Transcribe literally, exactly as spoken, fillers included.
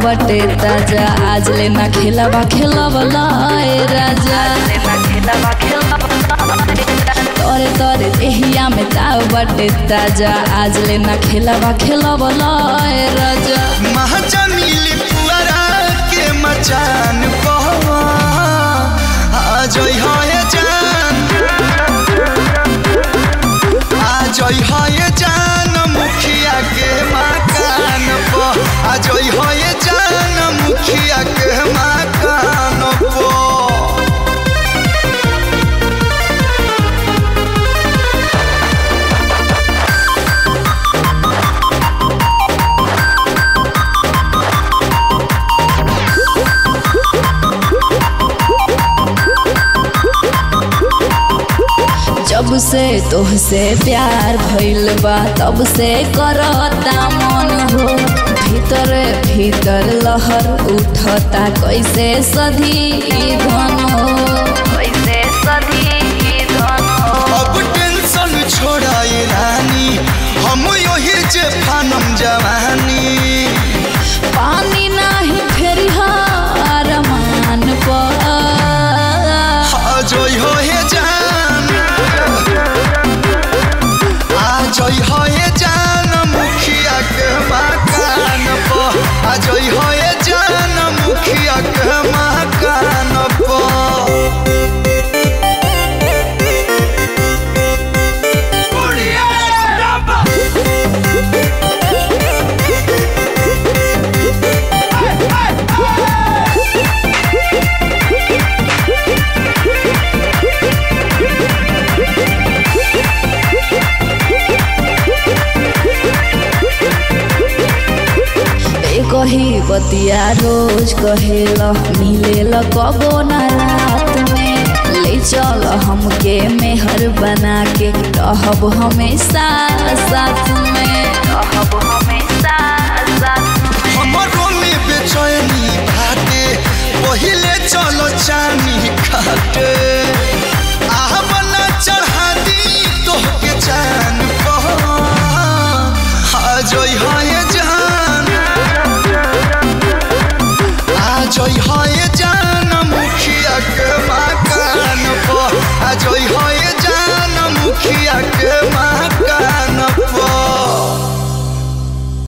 बटे ताजा आज लेना खेलावा खेलावला ए राजा तोरे तोरे देहिया में ताव बटे ताजा आज लेना खेलावा खेलावला ए राजा महाजा मिली पुअरा के मचान पवा आज होए जान आज होए जान मुखिया के मकान पर आज होए जान मुखिया के मकान पर जब से तोहसे प्यार भइल बा तब से करता मन हो भीतर भीतर लहर उठता कैसे सधी धन हो कैसे सधी धन हो अब टेंशन छोड़ाए रानी हम यही जे फानम जवानी पानी नहीं फेरी अरमान पर आज होए जान आज होए जान मुखिया के मकान पर आज होए जान मुखिया के मकान पर कही बतिया रोज कहेला मिलेला कबो न रात में ले चल हमके मेहर बना के रहब हमेशा साथ में रहब हमेशा साथ में हमरो में बेचैनी बाटे पहिले चल